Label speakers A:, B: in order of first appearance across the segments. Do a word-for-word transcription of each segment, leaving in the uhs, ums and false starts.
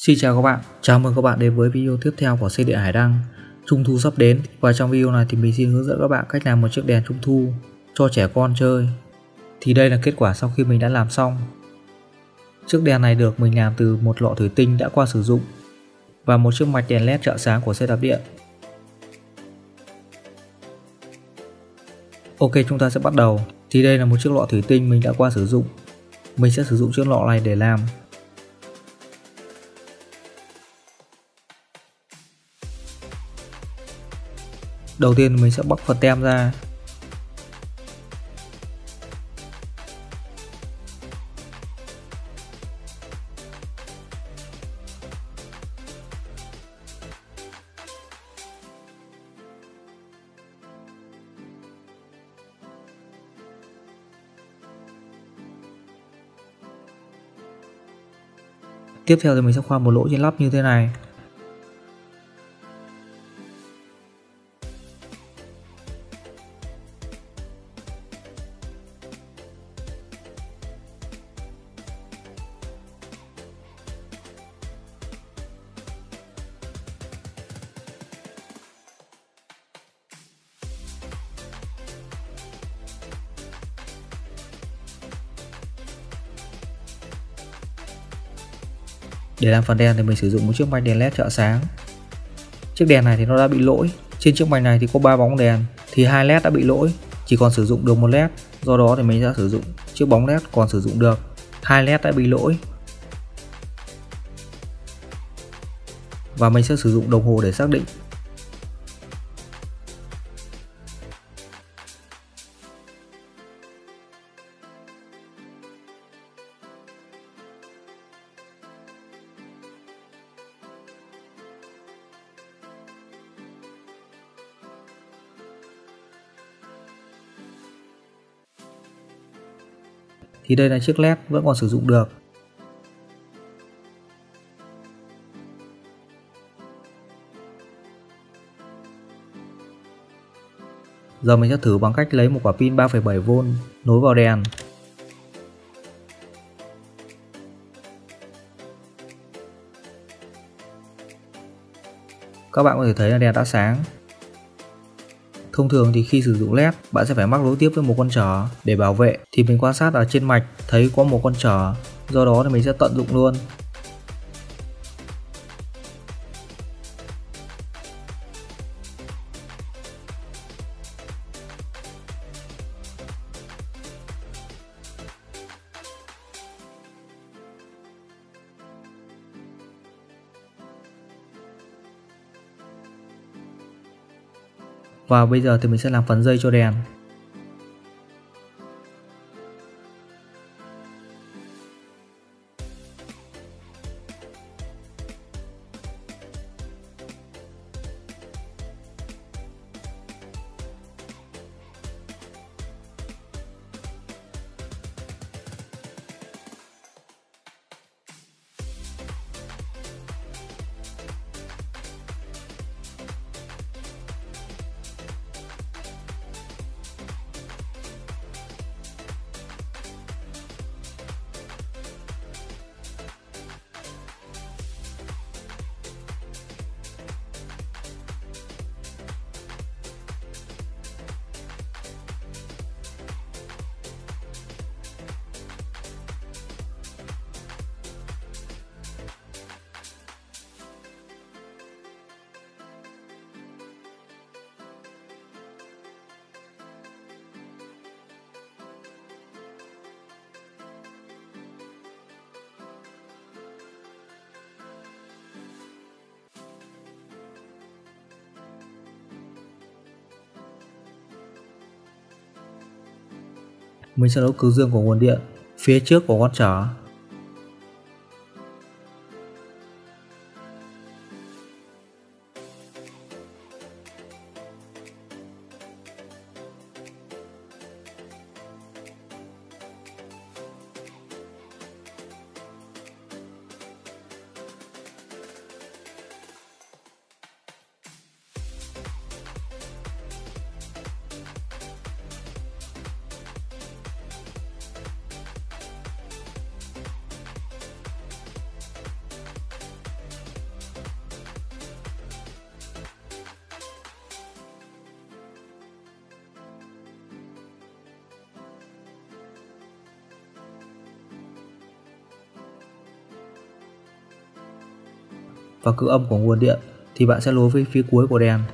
A: Xin chào các bạn, chào mừng các bạn đến với video tiếp theo của xe điện Hải Đăng. Trung thu sắp đến và trong video này thì mình xin hướng dẫn các bạn cách làm một chiếc đèn trung thu cho trẻ con chơi. Thì đây là kết quả sau khi mình đã làm xong. Chiếc đèn này được mình làm từ một lọ thủy tinh đã qua sử dụng và một chiếc mạch đèn led trợ sáng của xe đạp điện. Ok, chúng ta sẽ bắt đầu. Thì đây là một chiếc lọ thủy tinh mình đã qua sử dụng. Mình sẽ sử dụng chiếc lọ này để làm. Đầu tiên mình sẽ bóc phần tem ra. Tiếp theo thì mình sẽ khoan một lỗ trên lắp như thế này. Để làm phần đèn thì mình sử dụng một chiếc mạch đèn led trợ sáng. Chiếc đèn này thì nó đã bị lỗi. Trên chiếc mạch này thì có ba bóng đèn, thì hai led đã bị lỗi, chỉ còn sử dụng được một led. Do đó thì mình sẽ sử dụng chiếc bóng led còn sử dụng được. Hai led đã bị lỗi. Và mình sẽ sử dụng đồng hồ để xác định. Thì đây là chiếc led vẫn còn sử dụng được. Giờ mình sẽ thử bằng cách lấy một quả pin ba phẩy bảy vôn nối vào đèn. Các bạn có thể thấy là đèn đã sáng. Thông thường thì khi sử dụng led, bạn sẽ phải mắc nối tiếp với một con trở để bảo vệ. Thì mình quan sát ở trên mạch thấy có một con trở, do đó thì mình sẽ tận dụng luôn. Và bây giờ thì mình sẽ làm phần dây cho đèn. Mình sẽ nối cực dương của nguồn điện phía trước của con trở. và cực âm của nguồn điện thì bạn sẽ nối với phía cuối của đèn.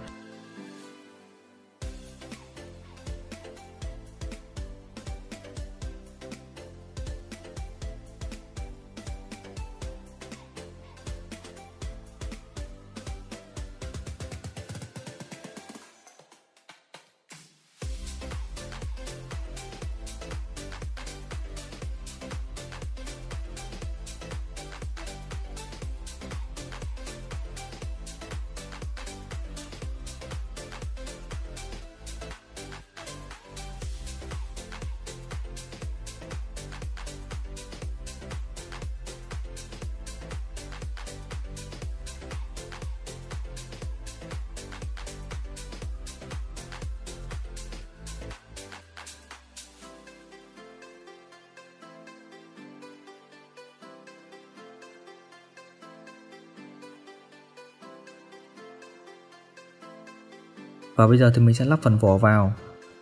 A: Và bây giờ thì mình sẽ lắp phần vỏ vào.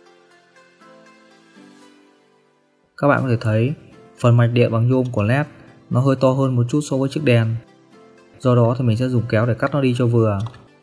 A: Các bạn có thể thấy phần mạch điện bằng nhôm của led nó hơi to hơn một chút so với chiếc đèn. Do đó thì mình sẽ dùng kéo để cắt nó đi cho vừa.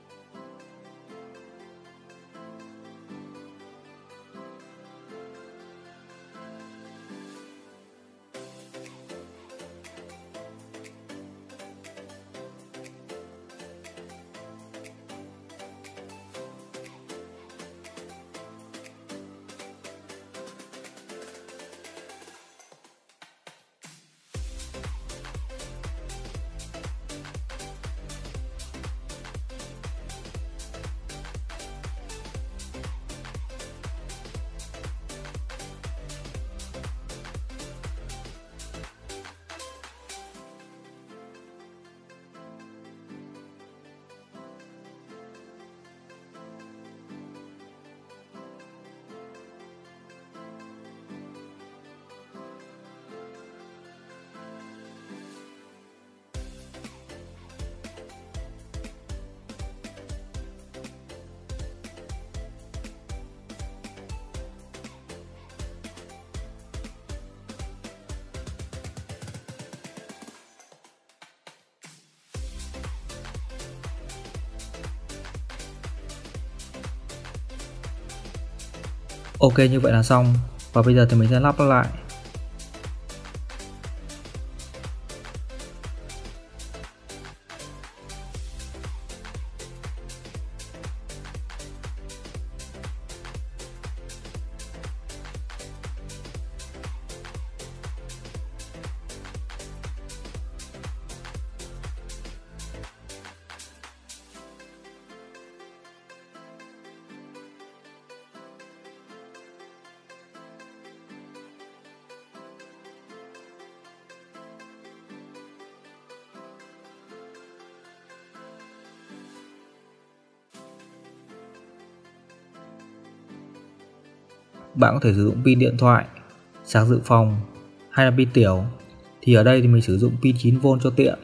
A: Ok, như vậy là xong. Và bây giờ thì mình sẽ lắp nó lại. Bạn có thể sử dụng pin điện thoại, sạc dự phòng hay là pin tiểu. Thì ở đây thì mình sử dụng pin chín vôn cho tiện.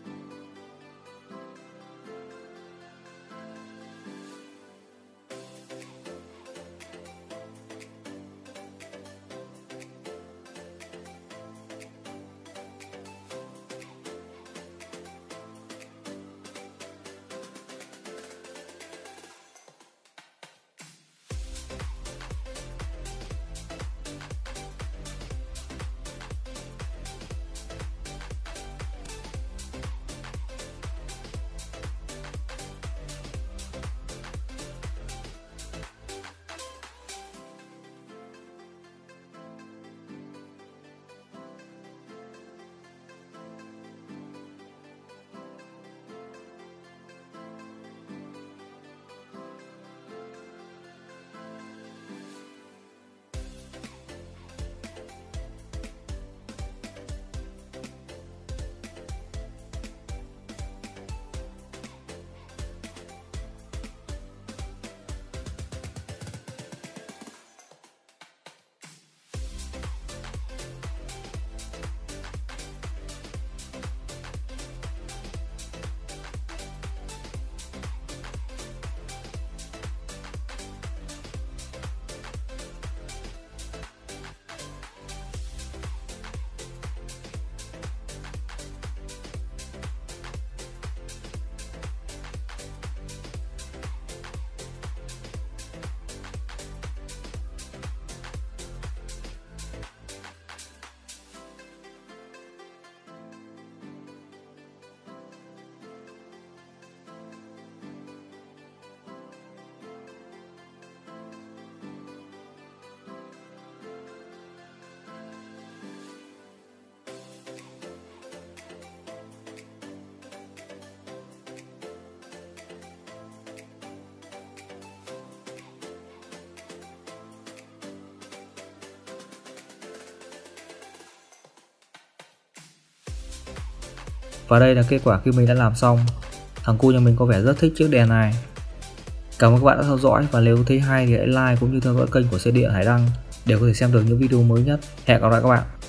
A: Và đây là kết quả khi mình đã làm xong. Thằng cu nhà mình có vẻ rất thích chiếc đèn này. Cảm ơn các bạn đã theo dõi, và nếu thấy hay thì hãy like cũng như theo dõi kênh của Xe Điện Hải Đăng để có thể xem được những video mới nhất. Hẹn gặp lại các bạn.